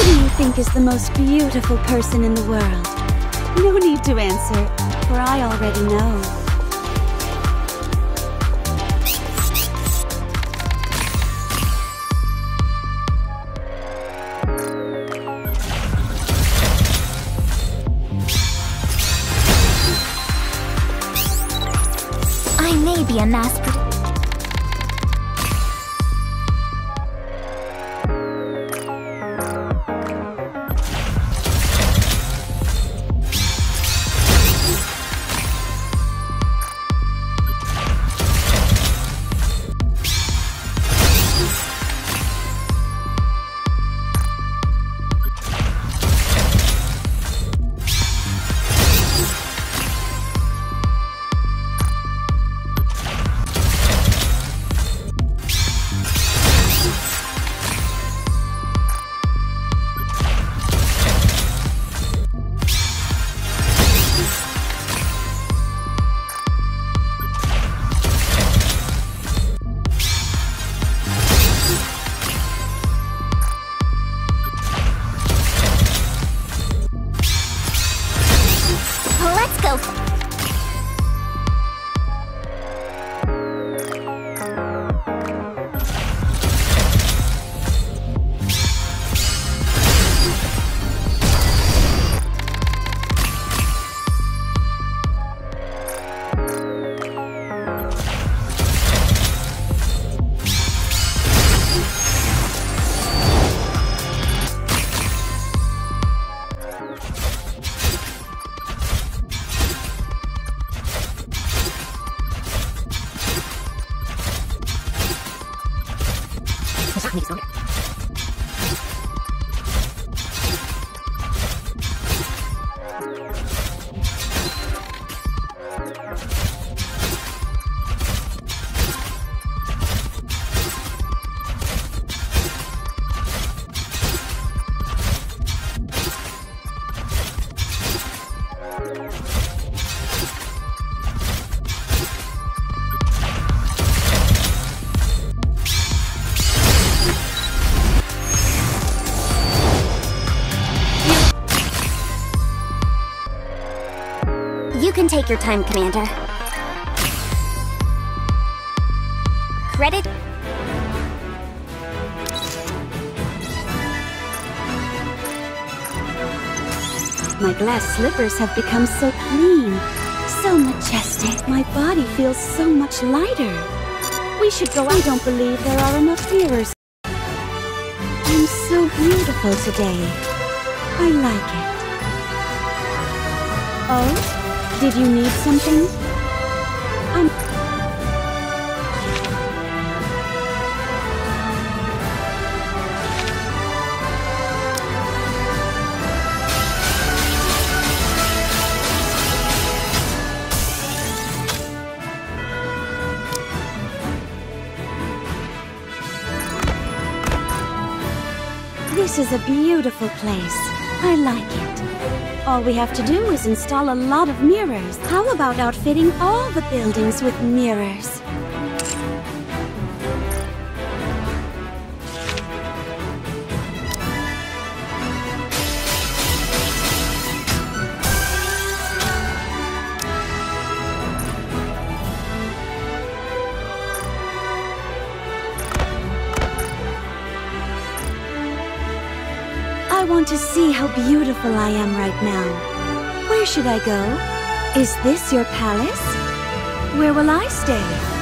Who do you think is the most beautiful person in the world? No need to answer, for I already know. I may be a mass producer. Let's go. You can take your time, Commander. Credit. My glass slippers have become so clean, so majestic. My body feels so much lighter. We should go. I don't believe there are enough mirrors. I'm so beautiful today. I like it. Oh? Did you need something? This is a beautiful place. I like it. All we have to do is install a lot of mirrors. How about outfitting all the buildings with mirrors? I want to see how beautiful I am right now. Where should I go? Is this your palace? Where will I stay?